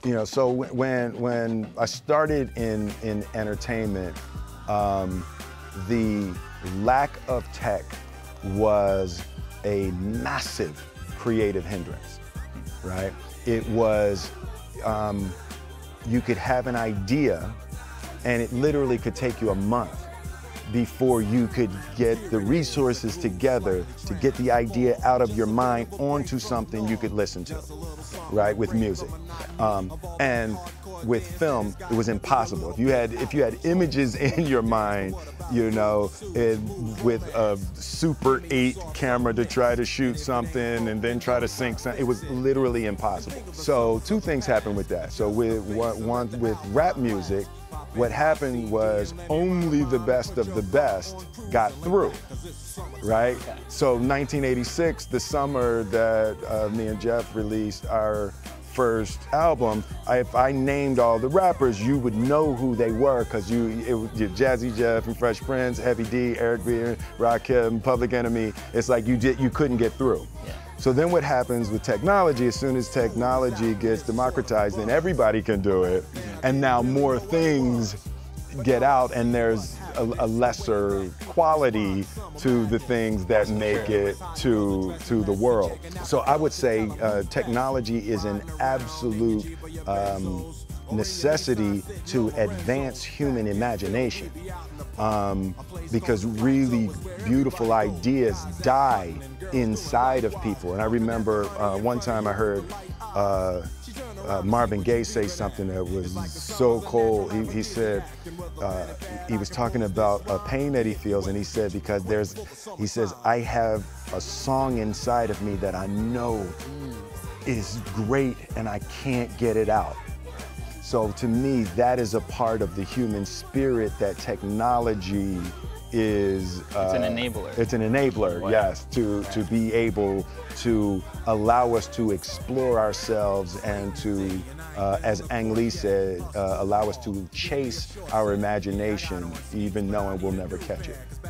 You know, so when I started in entertainment, the lack of tech was a massive creative hindrance, right? It was, you could have an idea and it literally could take you a month before you could get the resources together to get the idea out of your mind onto something you could listen to, right, with music. And with film, it was impossible. If you had images in your mind, you know, with a Super 8 camera to try to shoot something and then try to sync something, it was literally impossible. So two things happened with that. So with rap music, what happened was only the best of the best got through, right? So 1986, the summer that me and Jeff released our first album, if I named all the rappers, you would know who they were, because you're Jazzy Jeff and Fresh Prince, Heavy D, Eric B, Rakim, Public Enemy. It's like you couldn't get through. Yeah. So then what happens with technology, as soon as technology gets democratized, then everybody can do it. And now more things get out and there's a lesser quality to the things that make it to the world. So I would say technology is an absolute necessity to advance human imagination, because really beautiful ideas die inside of people. And I remember one time I heard Marvin Gaye say something that was so cold. He said, he was talking about a pain that he feels, and he said, he says, I have a song inside of me that I know is great and I can't get it out. So to me, that is a part of the human spirit that technology is. It's an enabler. It's an enabler, wow. Yes, to be able to allow us to explore ourselves and to, as Ang Lee said, allow us to chase our imagination, even knowing we'll never catch it.